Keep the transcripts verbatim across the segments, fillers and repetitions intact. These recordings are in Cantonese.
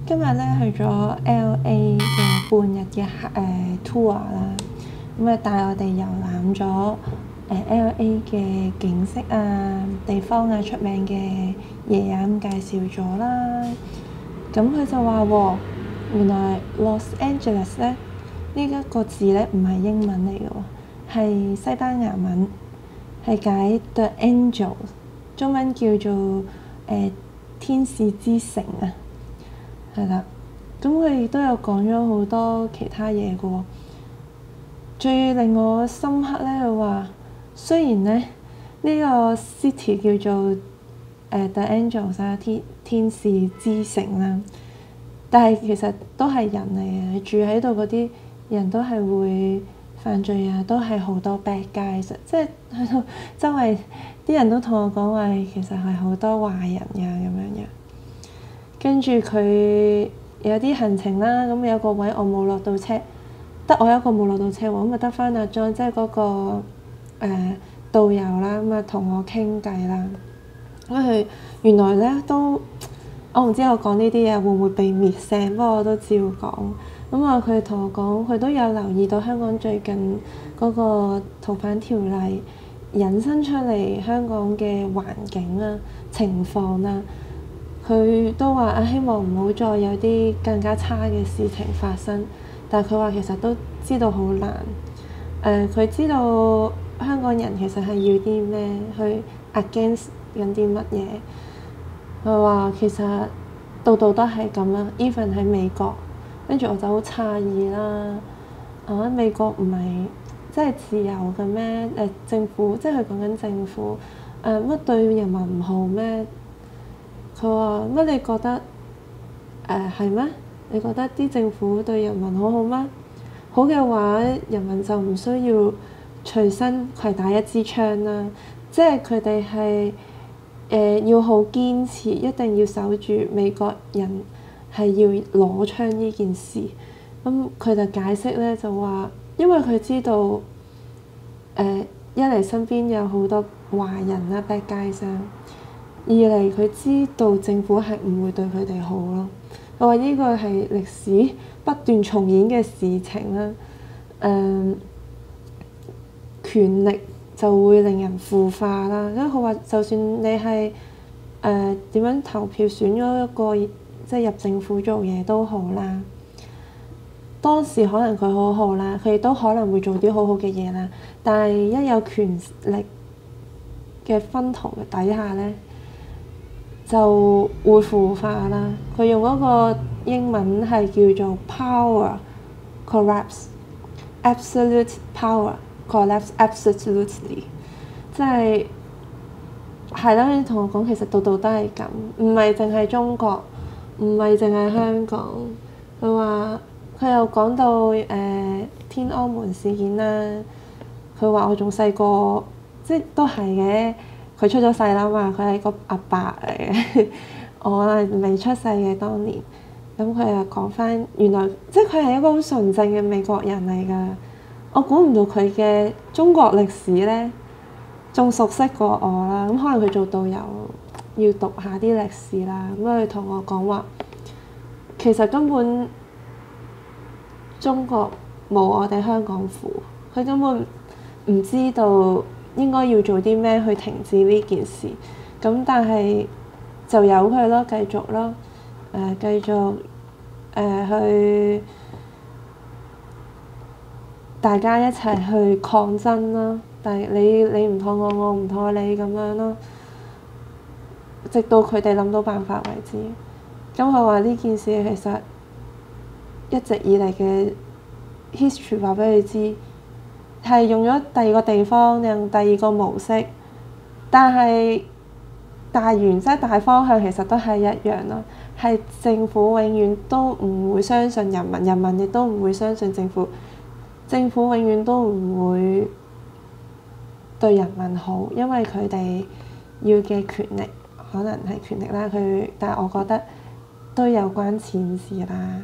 今日咧去咗 L A 嘅半日嘅誒、呃、tour 啦，咁啊帶我哋遊覽咗誒、呃、L A 嘅景色啊、地方啊、出名嘅嘢啊咁介紹咗啦。咁佢就話喎，原來 Los Angeles 咧呢一個字咧唔係英文嚟嘅喎，係西班牙文，係解 The Angel， 中文叫做誒、呃、天使之城啊。係啦，咁佢亦都有講咗好多其他嘢嘅喎。最令我深刻咧，佢話雖然咧呢、呢個 city 叫做誒、呃、The Angels 啊，天天使之城啦，但係其實都係人嚟嘅，住喺度嗰啲人都係會犯罪啊，都係好多 bad guys，即係喺度周圍啲人都同我講話，其實係好多壞人㗎咁樣嘅。跟住佢有啲行程啦，咁有個位我冇落到車，得我一個冇落到車喎，咁咪得翻阿 John，即係嗰個誒、呃、導遊啦，咁啊同我傾偈啦。咁佢原來咧都，我唔知我講呢啲嘢會唔會被滅聲，不過我都照講。咁啊，佢同我講，佢都有留意到香港最近嗰個逃犯條例引申出嚟香港嘅環境啊、情況啊。佢都話啊，希望唔好再有啲更加差嘅事情發生。但係佢話其實都知道好難。誒、呃，佢知道香港人其實係要啲咩，去 against 緊啲乜嘢。佢話其實度度都係咁啦，even 喺美國。跟住我就好詫異啦。啊，美國唔係真係自由嘅咩？誒、呃，政府即係佢講緊政府誒乜、呃、對人民唔好咩？佢話乜？你覺得誒係咩？你覺得啲政府對人民好好咩？好嘅話，人民就唔需要隨身攜帶一支槍啦。即係佢哋係誒要好堅持，一定要守住美國人係要攞槍呢件事。咁佢就解釋咧，就話因為佢知道誒、呃、一嚟身邊有好多壞人啦，bad guys啊。二嚟佢知道政府係唔會對佢哋好咯。我話呢個係歷史不斷重演嘅事情啦。誒、呃，權力就會令人腐化啦。因為佢話，就算你係誒點樣投票選咗一個即係入政府做嘢都好啦，當時可能佢好好啦，佢亦都可能會做啲好好嘅嘢啦。但係一有權力嘅薰陶底下咧，就會腐化啦。佢用嗰個英文係叫做 power corrupts, absolute power corrupts absolutely， 即係係啦。你同我講，其實度度都係咁，唔係淨係中國，唔係淨係香港。佢話佢又講到誒、呃、天安門事件啦。佢話我仲細個，即係都係嘅。佢出咗世啦嘛，佢係個阿伯嚟嘅，我係未出世嘅當年。咁佢又講翻，原來即係佢係一個好純正嘅美國人嚟㗎。我估唔到佢嘅中國歷史咧，仲熟悉過我啦。咁可能佢做導遊要讀下啲歷史啦。咁佢同我講話，其實根本中國冇我哋香港苦，佢根本唔知道應該要做啲咩去停止呢件事。咁但係就由佢咯，繼續咯，誒、呃、繼續誒、呃、去大家一齊去抗爭咯。但係你你唔妥我，我唔妥你咁樣咯，直到佢哋諗到辦法為止。咁佢話呢件事其實一直以嚟嘅 history 話俾你知，係用咗第二個地方，用第二個模式，但係大原則、大方向其實都係一樣咯。係政府永遠都唔會相信人民，人民亦都唔會相信政府，政府永遠都唔會對人民好，因為佢哋要嘅權力可能係權力啦。佢但係我覺得都有關錢事啦。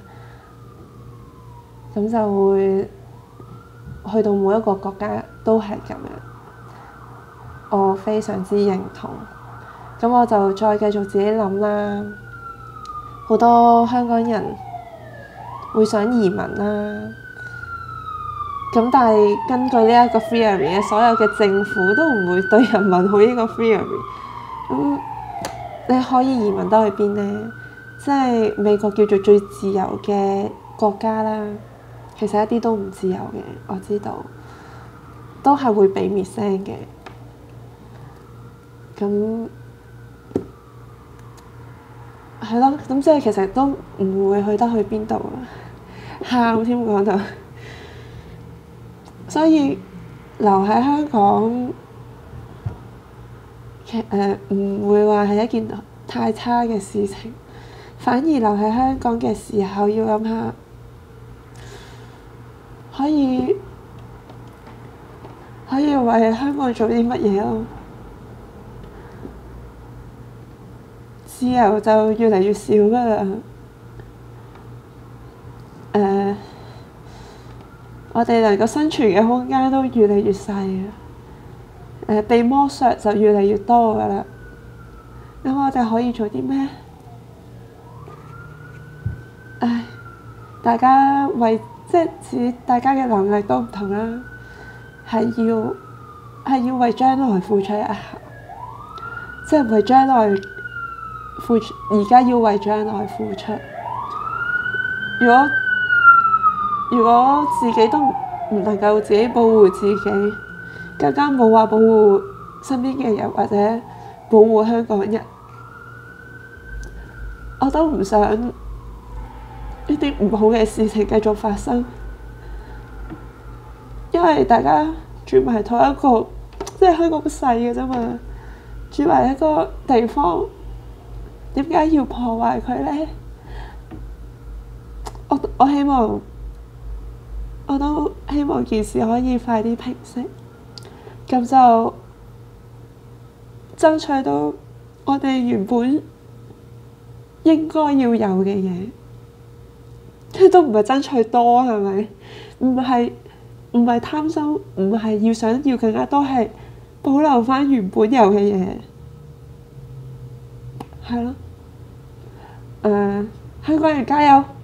咁就會去到每一個國家都係咁樣，我非常之認同。咁我就再繼續自己諗啦。 好多香港人會想移民啦。咁但係根據呢一個 theory 咧，所有嘅政府都唔會對人民好呢個 theory。咁你可以移民得去邊呢？即係美國叫做最自由嘅國家啦，其實一啲都唔自由嘅，我知道，都係會俾滅聲嘅。咁係咯，咁即係其實都唔會去得去邊度啊，喊添講到。所以留喺香港，其誒唔會話係一件太差嘅事情，反而留喺香港嘅時候要諗下，可以可以為香港做啲乜嘢咯。自由就越嚟越少㗎啦。誒、uh,。我哋能夠生存嘅空間都越嚟越細啊！誒，被剝削就越嚟越多㗎啦。咁我哋可以做啲咩？唉，大家為即係自大家嘅能力都唔同啦，係要係要為將來付出一下，即係為將來付出。而家要為將來付出。如果如果自己都唔能夠自己保護自己，更加冇話保護身邊嘅人或者保護香港人，我都唔想呢啲唔好嘅事情繼續發生。因為大家住埋同一個，即係香港咁細嘅啫嘛，住埋一個地方，點解要破壞佢咧？我我希望。我都希望件事可以快啲平息，咁就爭取到我哋原本應該要有嘅嘢，即係都唔係爭取多，係咪？唔係唔係貪心，唔係要想要更加多，係保留返原本有嘅嘢，係咯。誒，香港人加油！